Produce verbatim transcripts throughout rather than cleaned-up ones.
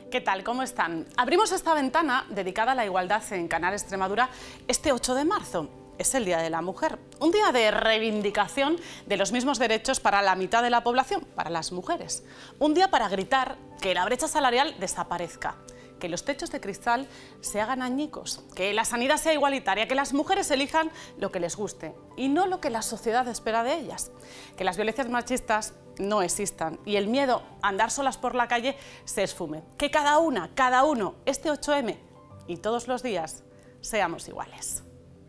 ¿Qué tal? ¿Cómo están? Abrimos esta ventana dedicada a la igualdad en Canal Extremadura este ocho de marzo. Es el Día de la Mujer, un día de reivindicación de los mismos derechos para la mitad de la población, para las mujeres. Un día para gritar que la brecha salarial desaparezca, que los techos de cristal se hagan añicos, que la sanidad sea igualitaria, que las mujeres elijan lo que les guste y no lo que la sociedad espera de ellas, que las violencias machistas no existan y el miedo a andar solas por la calle se esfume, que cada una, cada uno, este ocho eme y todos los días seamos iguales.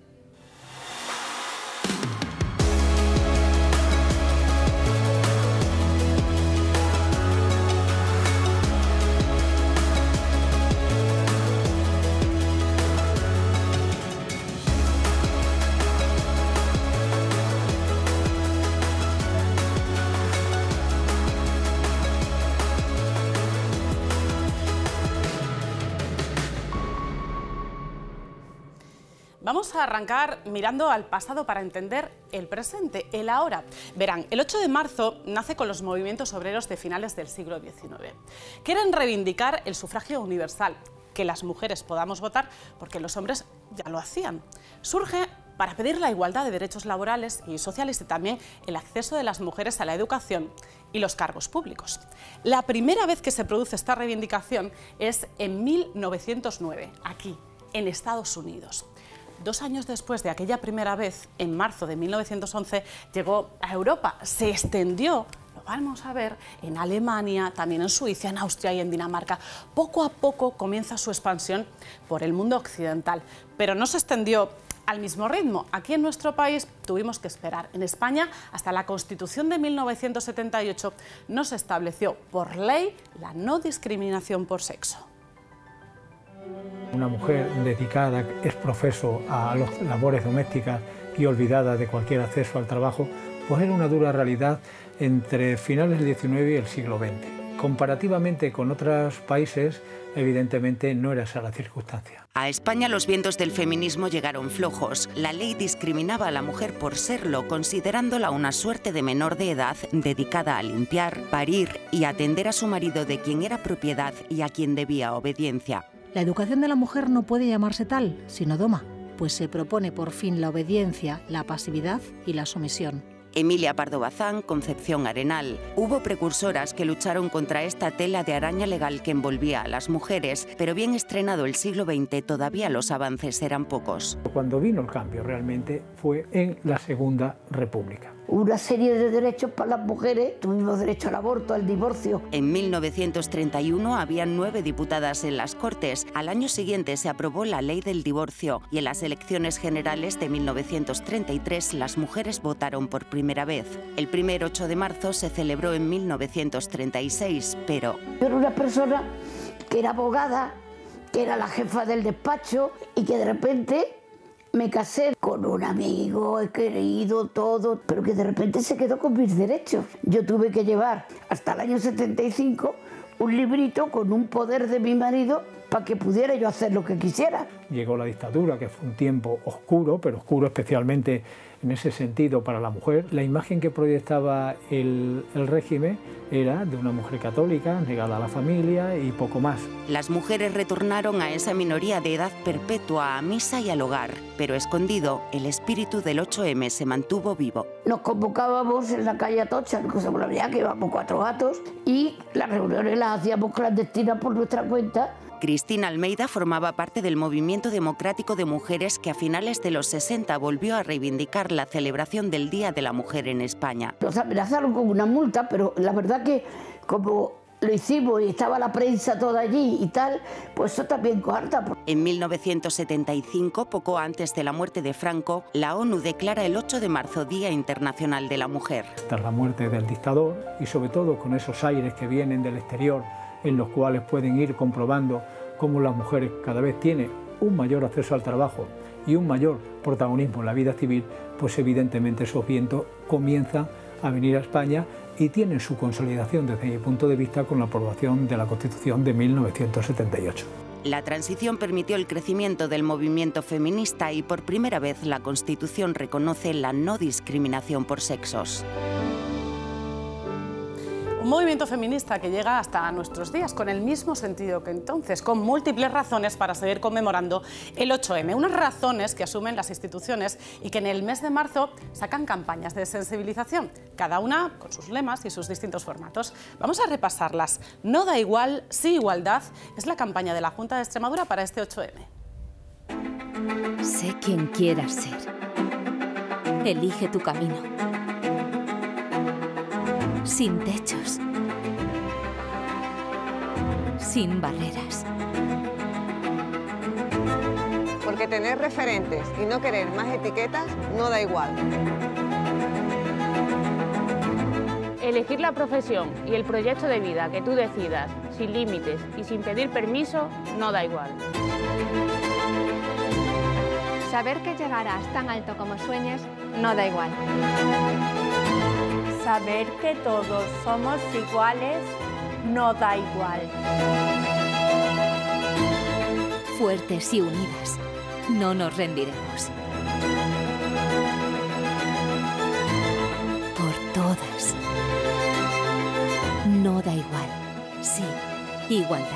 Vamos a arrancar mirando al pasado para entender el presente, el ahora. Verán, el ocho de marzo nace con los movimientos obreros de finales del siglo diecinueve. Quieren reivindicar el sufragio universal, que las mujeres podamos votar porque los hombres ya lo hacían. Surge para pedir la igualdad de derechos laborales y sociales y también el acceso de las mujeres a la educación y los cargos públicos. La primera vez que se produce esta reivindicación es en mil novecientos nueve, aquí, en Estados Unidos. Dos años después de aquella primera vez, en marzo de mil novecientos once, llegó a Europa, se extendió, lo vamos a ver, en Alemania, también en Suiza, en Austria y en Dinamarca. Poco a poco comienza su expansión por el mundo occidental, pero no se extendió al mismo ritmo. Aquí en nuestro país tuvimos que esperar. En España, hasta la Constitución de mil novecientos setenta y ocho, no se estableció por ley la no discriminación por sexo. Una mujer dedicada, es profeso a las labores domésticas y olvidada de cualquier acceso al trabajo, pues era una dura realidad entre finales del diecinueve y el siglo veinte. Comparativamente con otros países, evidentemente no era esa la circunstancia. A España los vientos del feminismo llegaron flojos. La ley discriminaba a la mujer por serlo, considerándola una suerte de menor de edad dedicada a limpiar, parir y atender a su marido de quien era propiedad y a quien debía obediencia. La educación de la mujer no puede llamarse tal, sino doma, pues se propone por fin la obediencia, la pasividad y la sumisión. Emilia Pardo Bazán, Concepción Arenal. Hubo precursoras que lucharon contra esta tela de araña legal que envolvía a las mujeres, pero bien estrenado el siglo veinte todavía los avances eran pocos. Cuando vino el cambio realmente fue en la Segunda República. Una serie de derechos para las mujeres, tuvimos derecho al aborto, al divorcio. En mil novecientos treinta y uno había nueve diputadas en las Cortes. Al año siguiente se aprobó la ley del divorcio y en las elecciones generales de mil novecientos treinta y tres las mujeres votaron por primera vez. El primer ocho de marzo se celebró en mil novecientos treinta y seis, pero... Yo era una persona que era abogada, que era la jefa del despacho y que de repente me casé con un amigo, he querido todo, pero que de repente se quedó con mis derechos. Yo tuve que llevar hasta el año setenta y cinco un librito con un poder de mi marido para que pudiera yo hacer lo que quisiera. Llegó la dictadura, que fue un tiempo oscuro, pero oscuro especialmente en ese sentido para la mujer. La imagen que proyectaba el, el régimen era de una mujer católica, negada a la familia y poco más. Las mujeres retornaron a esa minoría de edad perpetua, a misa y al hogar, pero escondido, el espíritu del ocho eme se mantuvo vivo. Nos convocábamos en la calle Atocha, en José Moravia, que íbamos cuatro gatos, y las reuniones las hacíamos clandestinas por nuestra cuenta. Cristina Almeida formaba parte del movimiento democrático de mujeres que a finales de los sesenta volvió a reivindicar la celebración del Día de la Mujer en España. Nos amenazaron con una multa, pero la verdad que como lo hicimos y estaba la prensa toda allí y tal, pues eso también coarta. En mil novecientos setenta y cinco, poco antes de la muerte de Franco, la ONU declara el ocho de marzo Día Internacional de la Mujer. Tras la muerte del dictador y sobre todo con esos aires que vienen del exterior, en los cuales pueden ir comprobando cómo las mujeres cada vez tienen un mayor acceso al trabajo y un mayor protagonismo en la vida civil, pues evidentemente esos vientos comienzan a venir a España y tienen su consolidación desde mi punto de vista con la aprobación de la Constitución de mil novecientos setenta y ocho. La transición permitió el crecimiento del movimiento feminista y por primera vez la Constitución reconoce la no discriminación por sexos. Un movimiento feminista que llega hasta nuestros días con el mismo sentido que entonces, con múltiples razones para seguir conmemorando el ocho eme. Unas razones que asumen las instituciones y que en el mes de marzo sacan campañas de sensibilización, cada una con sus lemas y sus distintos formatos. Vamos a repasarlas. No da igual, sí igualdad, es la campaña de la Junta de Extremadura para este ocho eme. Sé quien quieras ser. Elige tu camino. Sin techos. Sin barreras. Porque tener referentes y no querer más etiquetas no da igual. Elegir la profesión y el proyecto de vida que tú decidas, sin límites y sin pedir permiso, no da igual. Saber que llegarás tan alto como sueñes no da igual. Saber que todos somos iguales no da igual. Fuertes y unidas, no nos rendiremos. Por todas. No da igual. Sí, igualdad.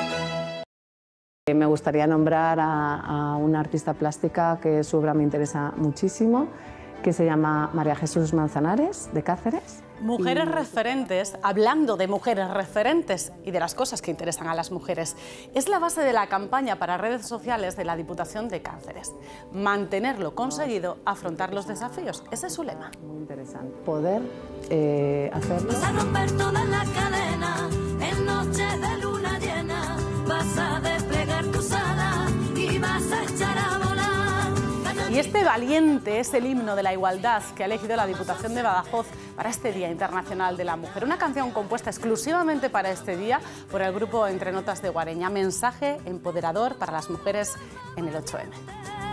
Me gustaría nombrar a, a una artista plástica que su obra me interesa muchísimo, que se llama María Jesús Manzanares, de Cáceres. Mujeres y... referentes, hablando de mujeres referentes y de las cosas que interesan a las mujeres, es la base de la campaña para redes sociales de la Diputación de Cáceres. Mantenerlo conseguido, afrontar los desafíos, ese es su lema. Muy interesante. Poder eh, hacerlo. Vas a romper toda la cadena, en noches de luna llena, vas a desplegar tus alas y vas a echar a volar. Y este Valiente es el himno de la igualdad que ha elegido la Diputación de Badajoz para este Día Internacional de la Mujer. Una canción compuesta exclusivamente para este día por el grupo Entre Notas de Guareña. Mensaje empoderador para las mujeres en el ocho eme.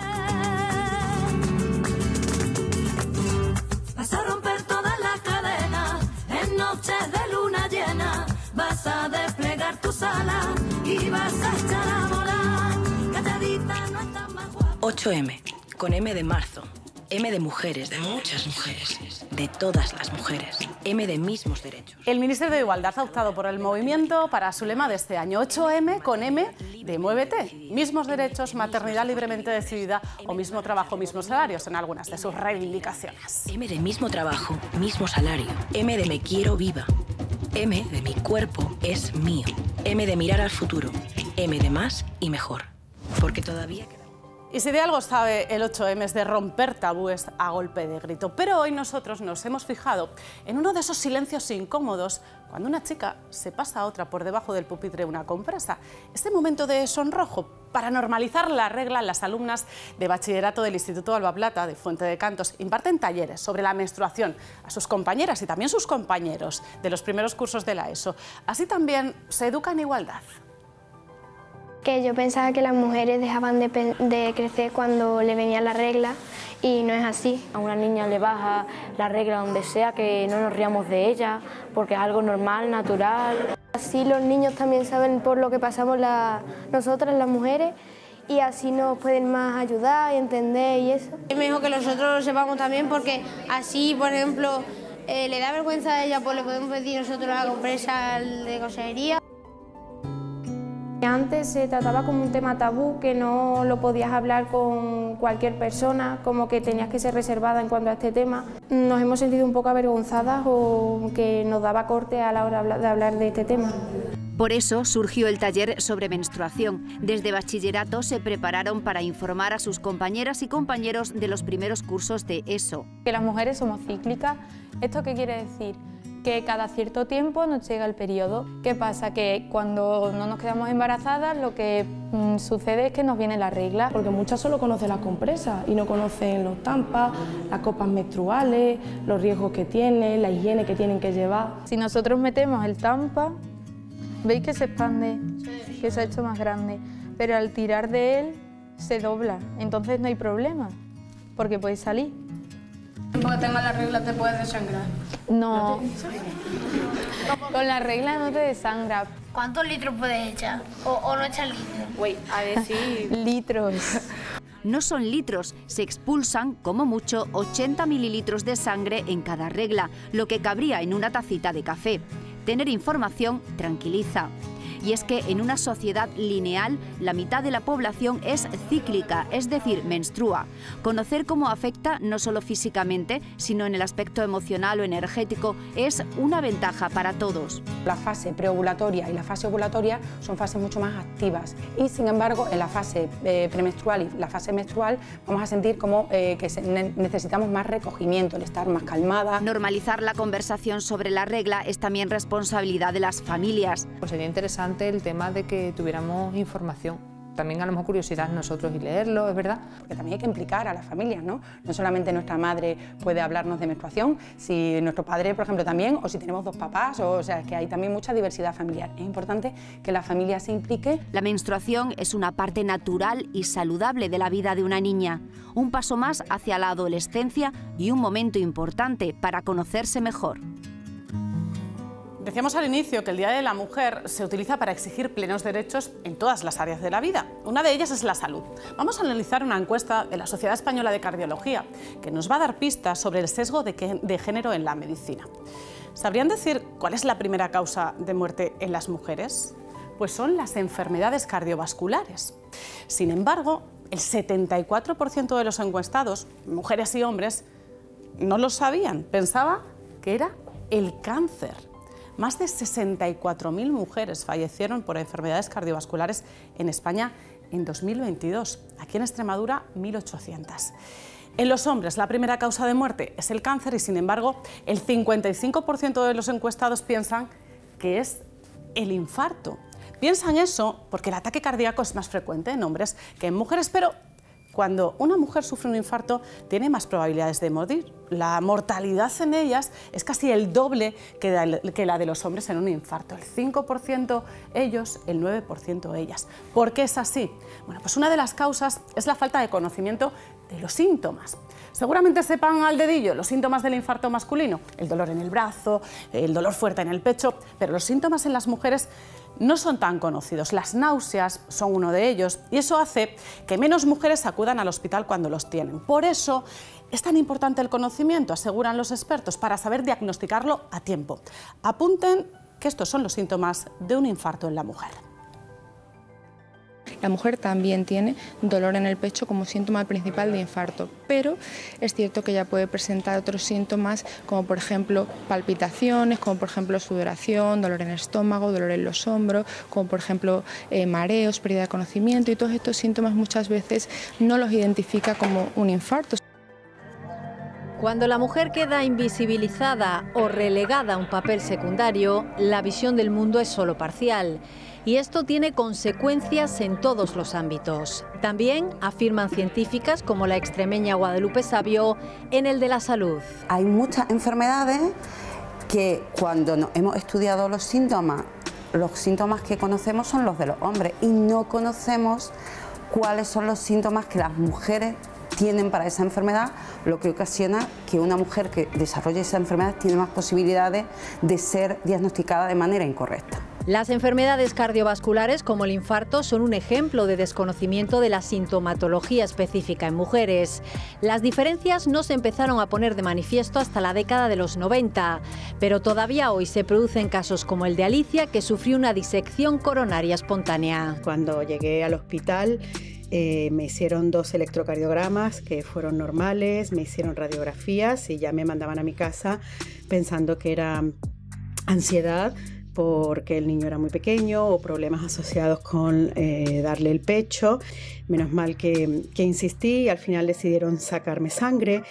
Vas a romper toda la cadena, en noches de luna llena, vas a desplegar tus alas y vas a echar a volar. Calladita no estás más guapa. ocho eme. Con eme de marzo, eme de mujeres, de muchas mujeres, de todas las mujeres, eme de mismos derechos. El Ministerio de Igualdad ha optado por el movimiento para su lema de este año, ocho eme con eme de Muévete. Mismos derechos, maternidad libremente decidida o mismo trabajo, mismos salarios en algunas de sus reivindicaciones. eme de mismo trabajo, mismo salario, eme de me quiero viva, eme de mi cuerpo es mío, eme de mirar al futuro, eme de más y mejor, porque todavía queda... Y si de algo sabe el ocho eme es de romper tabúes a golpe de grito. Pero hoy nosotros nos hemos fijado en uno de esos silencios incómodos cuando una chica se pasa a otra por debajo del pupitre una compresa. Este momento de sonrojo. Para normalizar la regla, las alumnas de bachillerato del Instituto Alba Plata de Fuente de Cantos imparten talleres sobre la menstruación a sus compañeras y también sus compañeros de los primeros cursos de la ESO. Así también se educa en igualdad. Que yo pensaba que las mujeres dejaban de, de crecer cuando le venía la regla y no es así. A una niña le baja la regla donde sea, que no nos riamos de ella, porque es algo normal, natural. Así los niños también saben por lo que pasamos la, nosotras las mujeres y así nos pueden más ayudar y entender y eso. Es mejor que nosotros lo sepamos también porque así, por ejemplo, eh, le da vergüenza a ella, pues le podemos pedir nosotros la compresa de consejería. Antes se trataba como un tema tabú, que no lo podías hablar con cualquier persona, como que tenías que ser reservada en cuanto a este tema. Nos hemos sentido un poco avergonzadas o que nos daba corte a la hora de hablar de este tema. Por eso surgió el taller sobre menstruación. Desde bachillerato se prepararon para informar a sus compañeras y compañeros de los primeros cursos de ESO. Que las mujeres somos cíclicas. ¿Esto qué quiere decir? Que cada cierto tiempo nos llega el periodo. ¿Qué pasa? Que cuando no nos quedamos embarazadas lo que mmm, sucede es que nos viene la regla. Porque muchas solo conocen las compresas y no conocen los tampas, las copas menstruales, los riesgos que tienen, la higiene que tienen que llevar. Si nosotros metemos el tampa, veis que se expande, que se ha hecho más grande, pero al tirar de él se dobla, entonces no hay problema, porque puede salir. Porque tengas la regla te puedes desangrar. No, con la regla no te desangra. ¿Cuántos litros puedes echar? ¿O, o no echas litros? Uy, a decir litros. No son litros, se expulsan como mucho ochenta mililitros de sangre en cada regla, lo que cabría en una tacita de café. Tener información tranquiliza. Y es que en una sociedad lineal, la mitad de la población es cíclica, es decir, menstrua. Conocer cómo afecta no solo físicamente, sino en el aspecto emocional o energético, es una ventaja para todos. La fase preovulatoria y la fase ovulatoria son fases mucho más activas y, sin embargo, en la fase eh, premenstrual y la fase menstrual vamos a sentir como eh, que se ne necesitamos más recogimiento, el estar más calmada. Normalizar la conversación sobre la regla es también responsabilidad de las familias. Pues sería interesante el tema de que tuviéramos información. También a lo mejor curiosidad nosotros y leerlo, es verdad. Porque también hay que implicar a las familias, ¿no? No solamente nuestra madre puede hablarnos de menstruación, si nuestro padre, por ejemplo, también, o si tenemos dos papás, o, o sea, que hay también mucha diversidad familiar. Es importante que la familia se implique. La menstruación es una parte natural y saludable de la vida de una niña. Un paso más hacia la adolescencia y un momento importante para conocerse mejor. Decíamos al inicio que el Día de la Mujer se utiliza para exigir plenos derechos en todas las áreas de la vida. Una de ellas es la salud. Vamos a analizar una encuesta de la Sociedad Española de Cardiología que nos va a dar pistas sobre el sesgo de, que, de género en la medicina. ¿Sabrían decir cuál es la primera causa de muerte en las mujeres? Pues son las enfermedades cardiovasculares. Sin embargo, el setenta y cuatro por ciento de los encuestados, mujeres y hombres, no lo sabían. Pensaba que era el cáncer. Más de sesenta y cuatro mil mujeres fallecieron por enfermedades cardiovasculares en España en dos mil veintidós. Aquí en Extremadura, mil ochocientas. En los hombres, la primera causa de muerte es el cáncer y, sin embargo, el cincuenta y cinco por ciento de los encuestados piensan que es el infarto. Piensan eso porque el ataque cardíaco es más frecuente en hombres que en mujeres, pero cuando una mujer sufre un infarto, tiene más probabilidades de morir. La mortalidad en ellas es casi el doble que la de los hombres en un infarto. El cinco por ciento ellos, el nueve por ciento ellas. ¿Por qué es así? Bueno, pues una de las causas es la falta de conocimiento de los síntomas. Seguramente sepan al dedillo los síntomas del infarto masculino, el dolor en el brazo, el dolor fuerte en el pecho, pero los síntomas en las mujeres no son tan conocidos. Las náuseas son uno de ellos y eso hace que menos mujeres acudan al hospital cuando los tienen. Por eso es tan importante el conocimiento, aseguran los expertos, para saber diagnosticarlo a tiempo. Apunten que estos son los síntomas de un infarto en la mujer. La mujer también tiene dolor en el pecho como síntoma principal de infarto, pero es cierto que ella puede presentar otros síntomas como por ejemplo palpitaciones, como por ejemplo sudoración, dolor en el estómago, dolor en los hombros, como por ejemplo eh, mareos, pérdida de conocimiento, y todos estos síntomas muchas veces no los identifica como un infarto. Cuando la mujer queda invisibilizada o relegada a un papel secundario, la visión del mundo es solo parcial. Y esto tiene consecuencias en todos los ámbitos. También afirman científicas como la extremeña Guadalupe Sabio en el de la salud. Hay muchas enfermedades que cuando no, hemos estudiado los síntomas, los síntomas que conocemos son los de los hombres y no conocemos cuáles son los síntomas que las mujeres tienen para esa enfermedad, lo que ocasiona que una mujer que desarrolle esa enfermedad tiene más posibilidades de ser diagnosticada de manera incorrecta. Las enfermedades cardiovasculares como el infarto son un ejemplo de desconocimiento de la sintomatología específica en mujeres. Las diferencias no se empezaron a poner de manifiesto hasta la década de los noventa, pero todavía hoy se producen casos como el de Alicia, que sufrió una disección coronaria espontánea. Cuando llegué al hospital eh, me hicieron dos electrocardiogramas que fueron normales, me hicieron radiografías y ya me mandaban a mi casa pensando que era ansiedad, porque el niño era muy pequeño o problemas asociados con eh, darle el pecho. Menos mal que, que insistí y al final decidieron sacarme sangre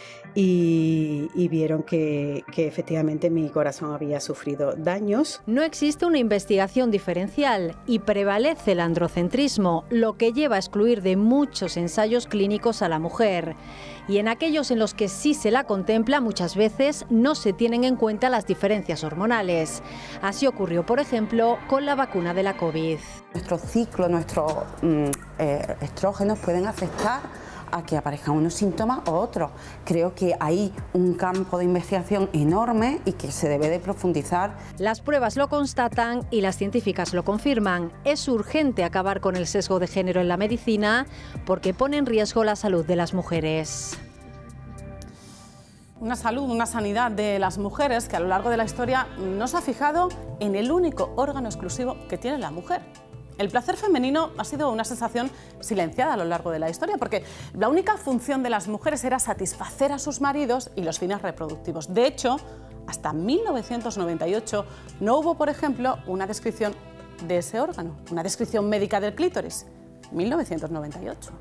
y, y vieron que, que efectivamente mi corazón había sufrido daños. No existe una investigación diferencial y prevalece el androcentrismo, lo que lleva a excluir de muchos ensayos clínicos a la mujer. Y en aquellos en los que sí se la contempla, muchas veces no se tienen en cuenta las diferencias hormonales. Así ocurrió, por ejemplo, con la vacuna de la COVID. Nuestro ciclo, nuestros mm, eh, estrógenos pueden afectar a que aparezcan unos síntomas o otros. Creo que hay un campo de investigación enorme y que se debe de profundizar. Las pruebas lo constatan y las científicas lo confirman. Es urgente acabar con el sesgo de género en la medicina porque pone en riesgo la salud de las mujeres. Una salud, una sanidad de las mujeres que a lo largo de la historia nos ha fijado en el único órgano exclusivo que tiene la mujer. El placer femenino ha sido una sensación silenciada a lo largo de la historia porque la única función de las mujeres era satisfacer a sus maridos y los fines reproductivos. De hecho, hasta mil novecientos noventa y ocho no hubo, por ejemplo, una descripción de ese órgano, una descripción médica del clítoris. mil novecientos noventa y ocho.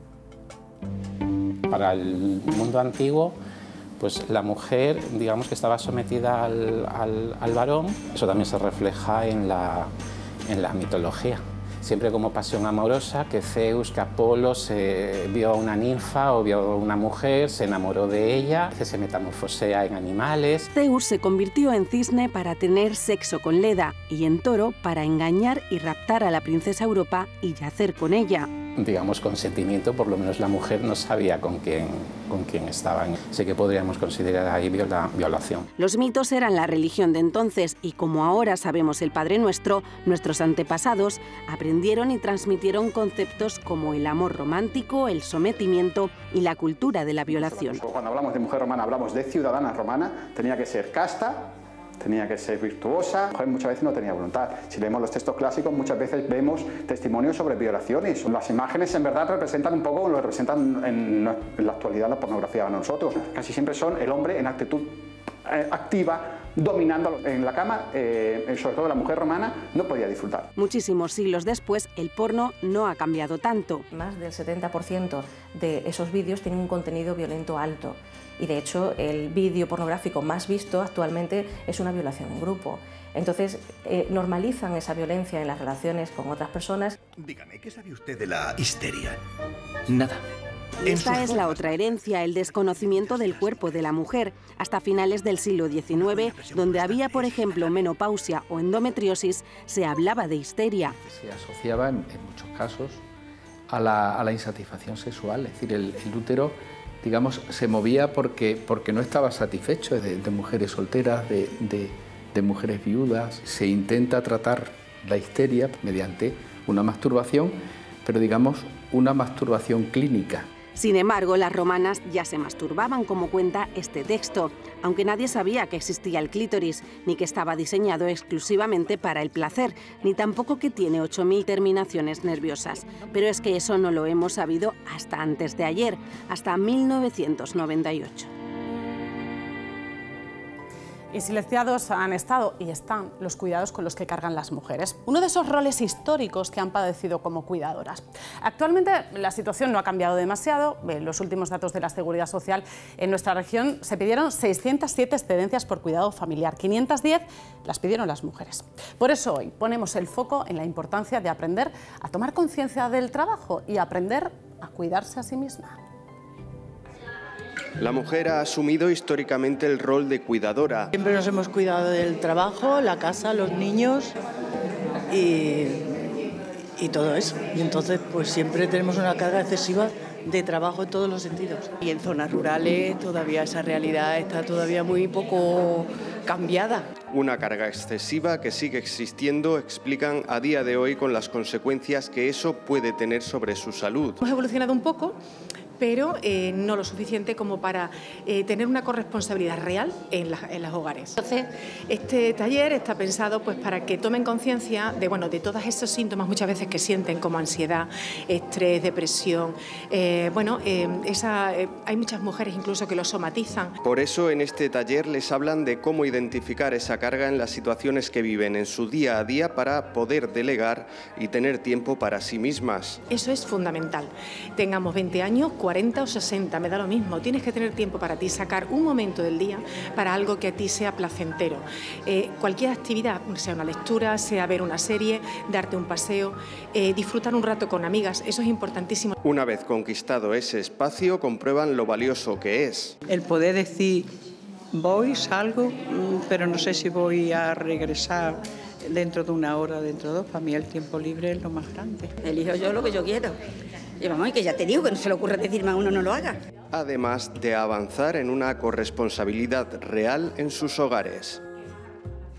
Para el mundo antiguo, pues la mujer, digamos que estaba sometida al, al, al varón. Eso también se refleja en la, en la mitología. Siempre como pasión amorosa, que Zeus, que Apolo se vio a una ninfa o vio a una mujer, se enamoró de ella, que se metamorfosea en animales. Zeus se convirtió en cisne para tener sexo con Leda y en toro para engañar y raptar a la princesa Europa y yacer con ella. Digamos, consentimiento, por lo menos la mujer no sabía con quién, con quién estaban. Sé que podríamos considerar ahí viola, violación. Los mitos eran la religión de entonces y como ahora sabemos el Padre Nuestro, nuestros antepasados aprendieron y transmitieron conceptos como el amor romántico, el sometimiento y la cultura de la violación. Cuando hablamos de mujer romana hablamos de ciudadana romana, tenía que ser casta, tenía que ser virtuosa, la mujer muchas veces no tenía voluntad. Si leemos los textos clásicos muchas veces vemos testimonios sobre violaciones. Las imágenes en verdad representan un poco lo que representan en, en la actualidad la pornografía para nosotros. Casi siempre son el hombre en actitud eh, activa, dominando en la cama, eh, sobre todo la mujer romana no podía disfrutar. Muchísimos siglos después el porno no ha cambiado tanto. Más del setenta por ciento de esos vídeos tienen un contenido violento alto. Y de hecho el vídeo pornográfico más visto actualmente es una violación en grupo. Entonces eh, normalizan esa violencia en las relaciones con otras personas. Dígame, ¿qué sabe usted de la histeria? Nada. Esta es la otra herencia, el desconocimiento del cuerpo de la mujer. Hasta finales del siglo diecinueve, donde había, por ejemplo, menopausia o endometriosis, se hablaba de histeria. Se asociaba, en, en muchos casos, a la, a la insatisfacción sexual, es decir, el, el útero, digamos, se movía porque, porque no estaba satisfecho de, de mujeres solteras, de, de, de mujeres viudas. Se intenta tratar la histeria mediante una masturbación, pero digamos, una masturbación clínica. Sin embargo, las romanas ya se masturbaban, como cuenta este texto, aunque nadie sabía que existía el clítoris, ni que estaba diseñado exclusivamente para el placer, ni tampoco que tiene ocho mil terminaciones nerviosas. Pero es que eso no lo hemos sabido hasta antes de ayer, hasta mil novecientos noventa y ocho. Y silenciados han estado y están los cuidados con los que cargan las mujeres. Uno de esos roles históricos que han padecido como cuidadoras. Actualmente la situación no ha cambiado demasiado. En los últimos datos de la Seguridad Social en nuestra región se pidieron seiscientas siete excedencias por cuidado familiar. quinientas diez las pidieron las mujeres. Por eso hoy ponemos el foco en la importancia de aprender a tomar conciencia del trabajo y aprender a cuidarse a sí misma. La mujer ha asumido históricamente el rol de cuidadora. Siempre nos hemos cuidado del trabajo, la casa, los niños y, y todo eso. Y entonces pues siempre tenemos una carga excesiva de trabajo en todos los sentidos. Y en zonas rurales todavía esa realidad está todavía muy poco cambiada. Una carga excesiva que sigue existiendo, explican a día de hoy con las consecuencias que eso puede tener sobre su salud. Hemos evolucionado un poco, pero eh, no lo suficiente como para eh, tener una corresponsabilidad real en, la, en los hogares. Entonces, este taller está pensado pues, para que tomen conciencia de, bueno, de todos esos síntomas muchas veces que sienten, como ansiedad, estrés, depresión. Eh, bueno, eh, esa, eh, hay muchas mujeres incluso que lo somatizan. Por eso en este taller les hablan de cómo identificar esa carga en las situaciones que viven en su día a día para poder delegar y tener tiempo para sí mismas. Eso es fundamental. Tengamos veinte años, cuarenta o sesenta, me da lo mismo. Tienes que tener tiempo para ti, sacar un momento del día para algo que a ti sea placentero. Eh, cualquier actividad, sea una lectura, sea ver una serie, darte un paseo, eh, disfrutar un rato con amigas, eso es importantísimo. Una vez conquistado ese espacio, comprueban lo valioso que es. El poder decir, voy, salgo, pero no sé si voy a regresar dentro de una hora, dentro de dos. Para mí el tiempo libre es lo más grande. Elijo yo lo que yo quiero. Y vamos, que ya te digo que no se le ocurre decirme a uno no lo haga. Además de avanzar en una corresponsabilidad real en sus hogares.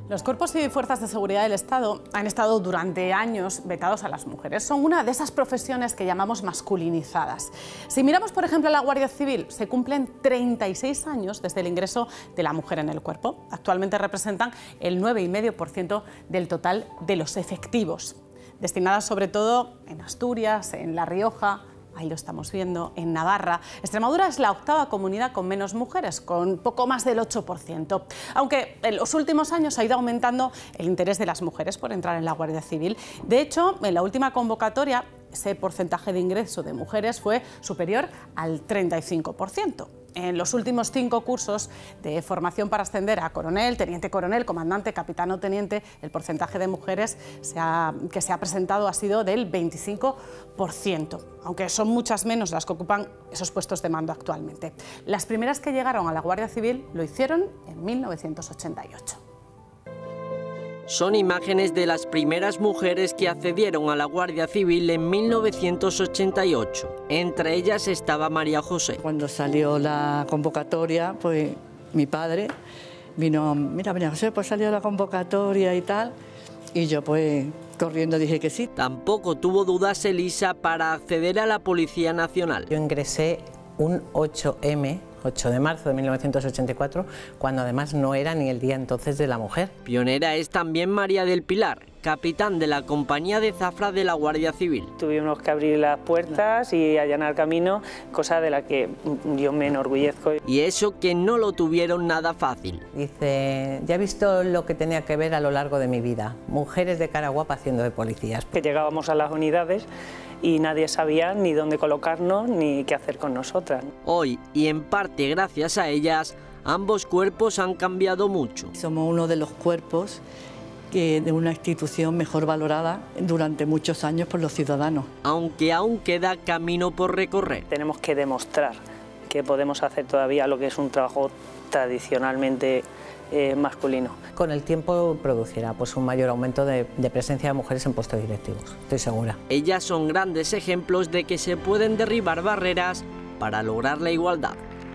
Los cuerpos y fuerzas de seguridad del Estado han estado durante años vetados a las mujeres. Son una de esas profesiones que llamamos masculinizadas. Si miramos, por ejemplo, a la Guardia Civil, se cumplen treinta y seis años desde el ingreso de la mujer en el cuerpo. Actualmente representan el nueve coma cinco por ciento del total de los efectivos, destinadas sobre todo en Asturias, en La Rioja. Ahí lo estamos viendo, en Navarra. Extremadura es la octava comunidad con menos mujeres, con poco más del ocho por ciento. Aunque en los últimos años ha ido aumentando el interés de las mujeres por entrar en la Guardia Civil. De hecho, en la última convocatoria, ese porcentaje de ingreso de mujeres fue superior al treinta y cinco por ciento. En los últimos cinco cursos de formación para ascender a coronel, teniente coronel, comandante, capitán o teniente, el porcentaje de mujeres se ha, que se ha presentado ha sido del veinticinco por ciento, aunque son muchas menos las que ocupan esos puestos de mando actualmente. Las primeras que llegaron a la Guardia Civil lo hicieron en mil novecientos ochenta y ocho. Son imágenes de las primeras mujeres que accedieron a la Guardia Civil en mil novecientos ochenta y ocho. Entre ellas estaba María José. Cuando salió la convocatoria, pues mi padre vino, mira María José, pues salió la convocatoria y tal, y yo pues corriendo dije que sí. Tampoco tuvo dudas Elisa para acceder a la Policía Nacional. Yo ingresé un ocho eme, ocho de marzo de mil novecientos ochenta y cuatro, cuando además no era ni el día entonces de la mujer. Pionera es también María del Pilar, capitán de la compañía de zafra de la Guardia Civil. Tuvimos que abrir las puertas y allanar camino, cosa de la que yo me enorgullezco. Y eso que no lo tuvieron nada fácil. Dice, ya he visto lo que tenía que ver a lo largo de mi vida, mujeres de cara guapa haciendo de policías. Que llegábamos a las unidades y nadie sabía ni dónde colocarnos ni qué hacer con nosotras. Hoy, y en parte gracias a ellas, ambos cuerpos han cambiado mucho. Somos uno de los cuerpos que de una institución mejor valorada durante muchos años por los ciudadanos. Aunque aún queda camino por recorrer. Tenemos que demostrar que podemos hacer todavía lo que es un trabajo tradicionalmente eh, masculino. Con el tiempo producirá pues, un mayor aumento de, de presencia de mujeres en puestos directivos, estoy segura. Ellas son grandes ejemplos de que se pueden derribar barreras para lograr la igualdad.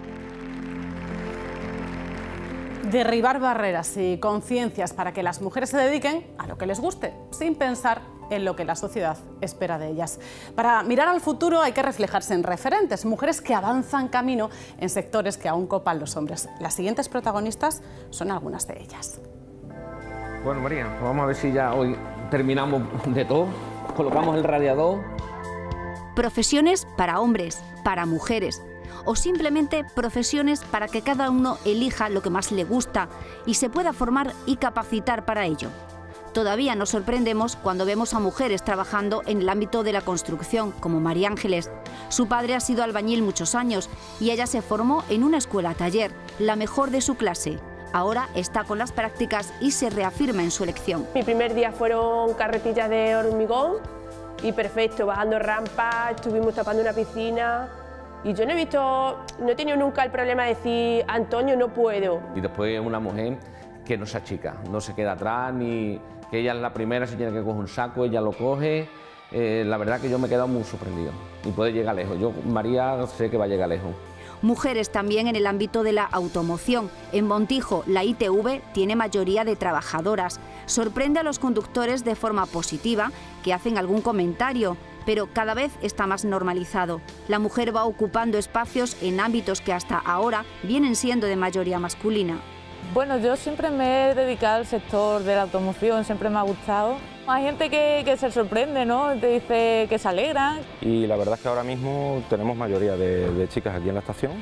Derribar barreras y conciencias para que las mujeres se dediquen a lo que les guste, sin pensar en lo que la sociedad espera de ellas. Para mirar al futuro hay que reflejarse en referentes, mujeres que avanzan camino en sectores que aún copan los hombres. Las siguientes protagonistas son algunas de ellas. Bueno, María, pues vamos a ver si ya hoy terminamos de todo, colocamos el radiador. Profesiones para hombres, para mujeres, o simplemente profesiones para que cada uno elija lo que más le gusta y se pueda formar y capacitar para ello. Todavía nos sorprendemos cuando vemos a mujeres trabajando en el ámbito de la construcción, como María Ángeles. Su padre ha sido albañil muchos años y ella se formó en una escuela-taller, la mejor de su clase. Ahora está con las prácticas y se reafirma en su elección. Mi primer día fueron carretillas de hormigón y perfecto, bajando rampas, estuvimos tapando una piscina. Y yo no he visto, no he tenido nunca el problema de decir, Antonio, no puedo. Y después una mujer que no se achica, no se queda atrás, ni que ella es la primera, si tiene que coger un saco, ella lo coge. Eh, la verdad que yo me he quedado muy sorprendido y puede llegar lejos. Yo, María, sé que va a llegar lejos. Mujeres también en el ámbito de la automoción. En Montijo, la I T V tiene mayoría de trabajadoras. Sorprende a los conductores de forma positiva que hacen algún comentario, pero cada vez está más normalizado. La mujer va ocupando espacios en ámbitos que hasta ahora vienen siendo de mayoría masculina. Bueno, yo siempre me he dedicado al sector de la automoción, siempre me ha gustado. Hay gente que, que se sorprende, ¿no? Te dice que se alegran. Y la verdad es que ahora mismo tenemos mayoría de, de chicas aquí en la estación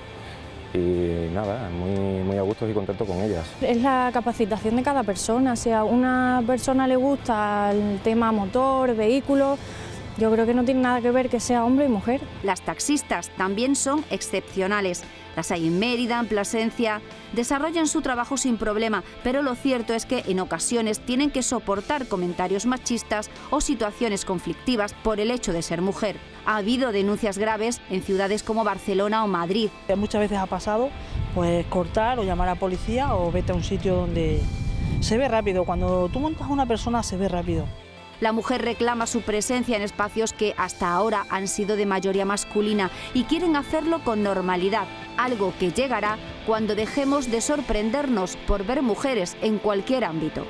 y nada, muy, muy a gusto y contento con ellas. Es la capacitación de cada persona, si a una persona le gusta el tema motor, vehículos, yo creo que no tiene nada que ver que sea hombre y mujer. Las taxistas también son excepcionales. Las hay en Mérida, en Plasencia, desarrollan su trabajo sin problema, pero lo cierto es que en ocasiones tienen que soportar comentarios machistas o situaciones conflictivas por el hecho de ser mujer. Ha habido denuncias graves en ciudades como Barcelona o Madrid. Muchas veces ha pasado pues cortar o llamar a policía o vete a un sitio donde se ve rápido. Cuando tú montas a una persona se ve rápido. La mujer reclama su presencia en espacios que hasta ahora han sido de mayoría masculina y quieren hacerlo con normalidad, algo que llegará cuando dejemos de sorprendernos por ver mujeres en cualquier ámbito.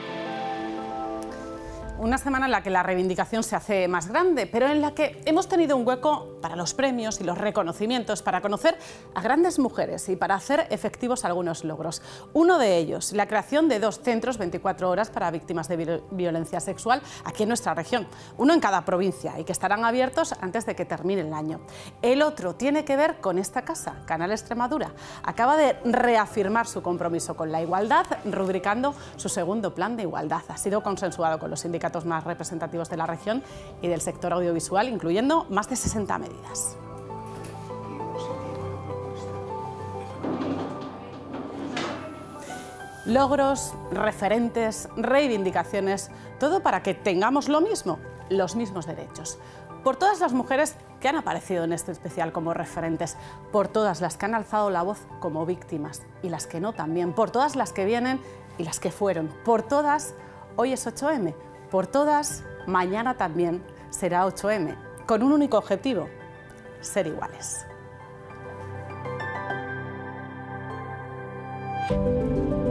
Una semana en la que la reivindicación se hace más grande, pero en la que hemos tenido un hueco para los premios y los reconocimientos, para conocer a grandes mujeres y para hacer efectivos algunos logros. Uno de ellos, la creación de dos centros veinticuatro horas para víctimas de violencia sexual aquí en nuestra región, uno en cada provincia y que estarán abiertos antes de que termine el año. El otro tiene que ver con esta casa, Canal Extremadura. Acaba de reafirmar su compromiso con la igualdad, rubricando su segundo plan de igualdad. Ha sido consensuado con los sindicatos más representativos de la región y del sector audiovisual, incluyendo más de sesenta medidas. Logros, referentes, reivindicaciones, todo para que tengamos lo mismo, los mismos derechos. Por todas las mujeres que han aparecido en este especial como referentes, por todas las que han alzado la voz como víctimas y las que no también, por todas las que vienen y las que fueron, por todas, hoy es ocho eme. Por todas, mañana también será ocho eme, con un único objetivo: ser iguales.